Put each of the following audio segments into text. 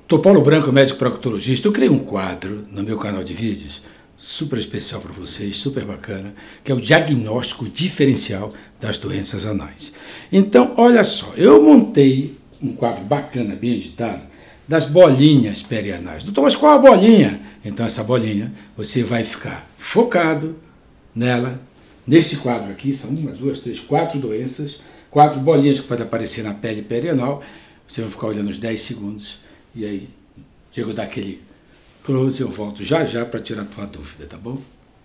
Sou Paulo Branco, médico proctologista. Eu criei um quadro no meu canal de vídeos, super especial para vocês, super bacana, que é o diagnóstico diferencial das doenças anais. Então, olha só, eu montei um quadro bacana, bem editado, das bolinhas perianais. Doutor, mas qual a bolinha? Então, essa bolinha, você vai ficar focado nela. Neste quadro aqui, são 1, 2, 3, 4 doenças, 4 bolinhas que podem aparecer na pele perianal. Você vai ficar olhando uns 10 segundos. E aí, chego a dar aquele close, eu volto já para tirar a tua dúvida, tá bom?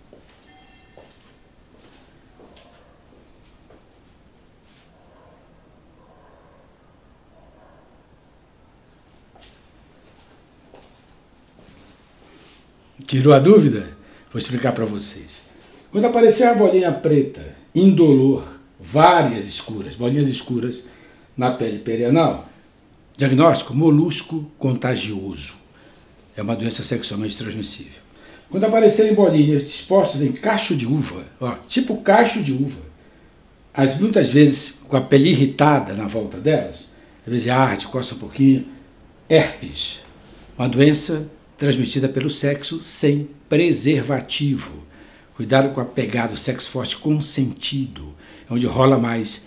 Tirou a dúvida? Vou explicar para vocês. Quando aparecer a bolinha preta, indolor, várias escuras, bolinhas escuras na pele perianal, diagnóstico: molusco contagioso. É uma doença sexualmente transmissível. Quando aparecerem bolinhas dispostas em cacho de uva, ó, tipo cacho de uva, muitas vezes com a pele irritada na volta delas, às vezes arde, coça um pouquinho, herpes, uma doença transmitida pelo sexo sem preservativo. Cuidado com a pegada, o sexo forte consentido, onde rola mais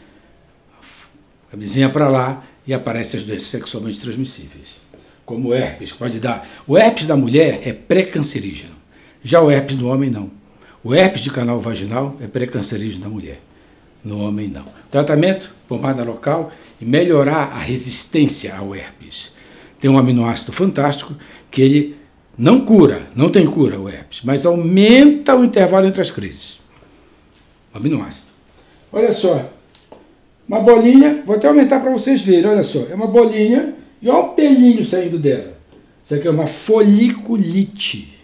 a camisinha para lá e aparecem as doenças sexualmente transmissíveis, como o herpes, pode dar. O herpes da mulher é pré-cancerígeno, já o herpes do homem não. O herpes de canal vaginal é pré-cancerígeno da mulher, no homem não. Tratamento: pomada local e melhorar a resistência ao herpes. Tem um aminoácido fantástico que ele não cura, não tem cura o herpes, mas aumenta o intervalo entre as crises. Aminoácido. Olha só. Uma bolinha, vou até aumentar para vocês verem, olha só, é uma bolinha e olha um pelinho saindo dela. Isso aqui é uma foliculite.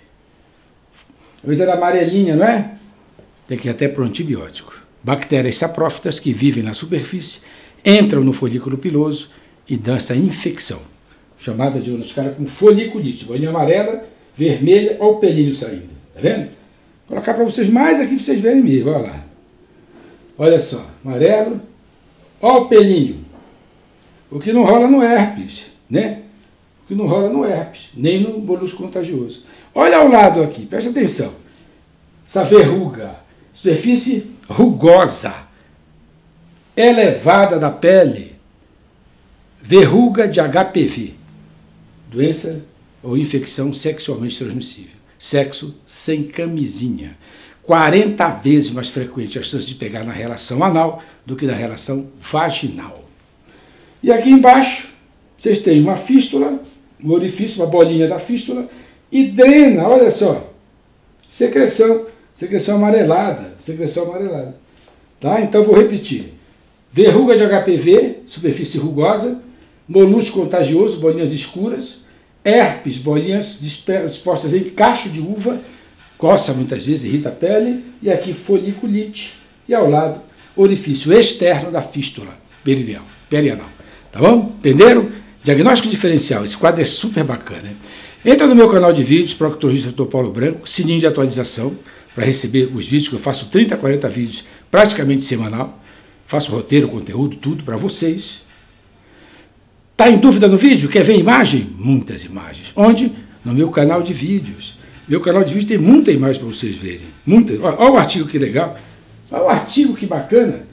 Às vezes ela é amarelinha, não é? Tem que ir até para o antibiótico. Bactérias saprófitas que vivem na superfície entram no folículo piloso e dão essa infecção, chamada de nos caras como foliculite. Bolinha amarela, vermelha, olha o pelinho saindo, tá vendo? Vou colocar para vocês mais aqui para vocês verem mesmo, olha lá. Olha só, amarelo. Olha o pelinho. O que não rola no herpes, né? O que não rola no herpes, nem no molusco contagioso. Olha ao lado aqui, presta atenção. Essa verruga, superfície rugosa, elevada da pele, verruga de HPV, doença ou infecção sexualmente transmissível. Sexo sem camisinha. 40 vezes mais frequente a chance de pegar na relação anal do que na relação vaginal. E aqui embaixo, vocês têm uma fístula, um orifício, uma bolinha da fístula, e drena, olha só, secreção amarelada, Tá? Então vou repetir. Verruga de HPV, superfície rugosa, molusco contagioso, bolinhas escuras, herpes, bolinhas dispostas em cacho de uva, coça muitas vezes, irrita a pele, e aqui foliculite, e ao lado, orifício externo da fístula perianal. Tá bom? Entenderam? Diagnóstico diferencial, esse quadro é super bacana. Entra no meu canal de vídeos, proctologista Dr. Paulo Branco, sininho de atualização, para receber os vídeos, que eu faço 30, 40 vídeos praticamente semanal, faço roteiro, conteúdo, tudo para vocês. Tá em dúvida no vídeo? Quer ver imagem? Muitas imagens. Onde? No meu canal de vídeos. Meu canal de vídeo tem muita imagem para vocês verem. Muita. Olha o artigo que legal. Olha o artigo que bacana.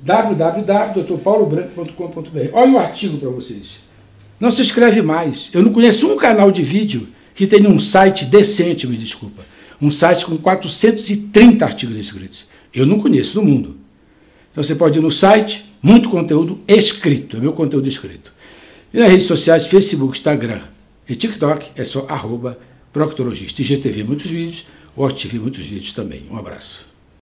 www.drpaulobranco.com.br. Olha o artigo para vocês. Não se inscreve mais. Eu não conheço um canal de vídeo que tenha um site decente, me desculpa. Um site com 430 artigos inscritos. Eu não conheço no mundo. Então você pode ir no site, muito conteúdo escrito. É meu conteúdo escrito. E nas redes sociais, Facebook, Instagram e TikTok, é só @proctologista. IGTV muitos vídeos, WatchTV muitos vídeos também. Um abraço.